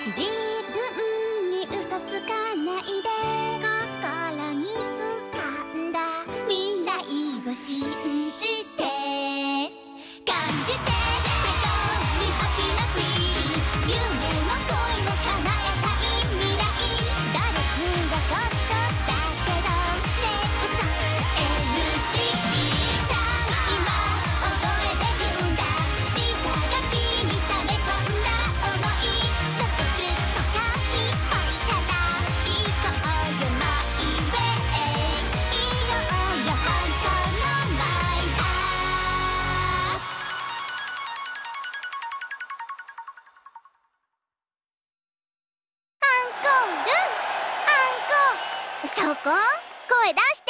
自分に嘘つかないで、心に浮かんだ未来を信じて感じて、最高にハッピーなフィーリング、夢も恋も叶えたい未来、努力がコツコツだけどね、こそ LG さん今大声で言うんだ、下書きに溜め込んだ想い、ちょっとずっと書き置いたら行こうよマイウェイ、いようよ本当のマイハート。アンコール、アンコール、そこ声出して。